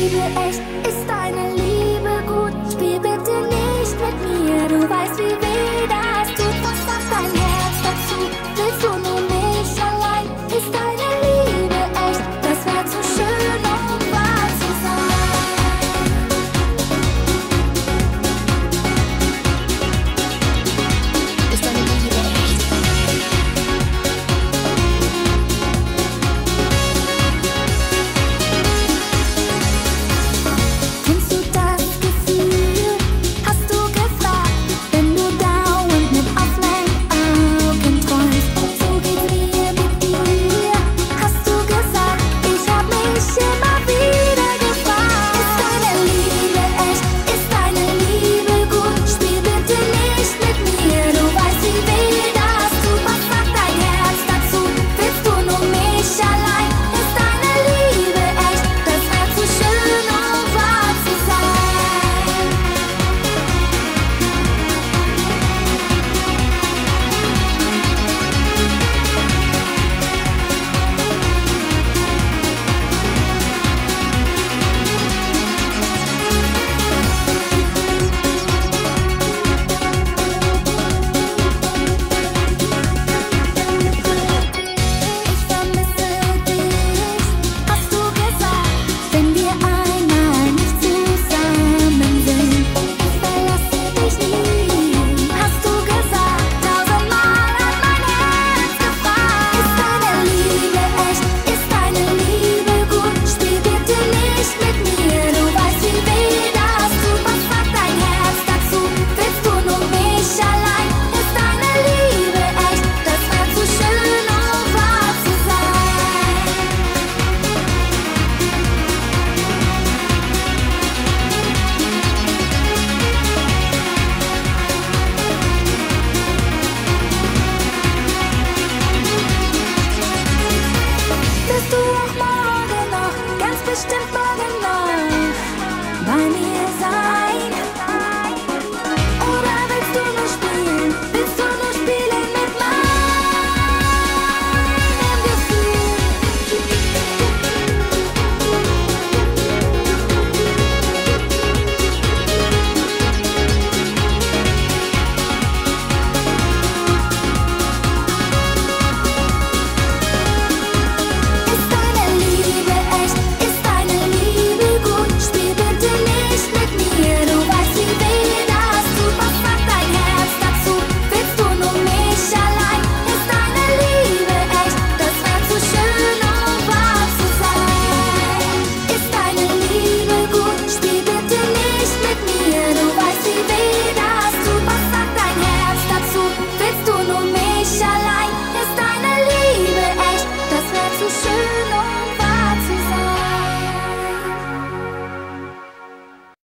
Liebe echt? Ist deine Liebe gut? Spiel bitte nicht mit mir, du weißt, wie weh das tut. Was sagt dein Herz dazu? Willst du nur mich allein? Ist deine Liebe echt? Das wär zu schön, um wahr zu sein. Ist deine Liebe echt? Kennst du das Gefühl? Hast du gefragt, wenn du dauernd mit offenen Augen träumst? So geht's mir mit dir. Hast du gesagt, ich hab mich immer wieder gefragt. Ist deine Liebe echt? Ist deine Liebe gut? Spiel bitte nicht mit mir, du weißt, wie weh das tut. Was sagt dein Herz dazu? Willst du nur mich allein? Ist deine Liebe echt? Das wär zu schön, um wahr zu sein. Ich vermisse dich, hast du gesagt, wenn wir einmal nicht zusammen sind. Ich verlasse dich nie, hast du gesagt. Tausendmal hat mein Herz gefragt. Ist deine Liebe echt? Ist deine Liebe gut? Spiel bitte nicht mit mir, du weißt, wie weh das tut. Was sagt dein Herz dazu? Willst du nur mich allein? Ist deine Liebe echt? Das wär zu schön, um wahr zu sein. Bist du auch morgen noch? Ganz bestimmt morgen noch bei mir.